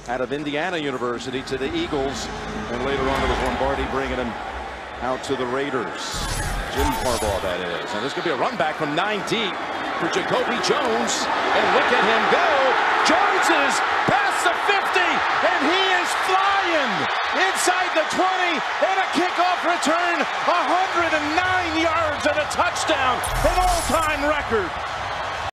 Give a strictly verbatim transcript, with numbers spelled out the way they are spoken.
out of Indiana University to the Eagles, and later on it was Lombardi bringing him out to the Raiders. Jim Harbaugh, that is. And there's going to be a run back from nine deep for Jacoby Jones, and look at him go. Jones is past the fifty, and he is flying inside the twenty, and a kickoff return, one hundred nine yards and a touchdown, an all-time record.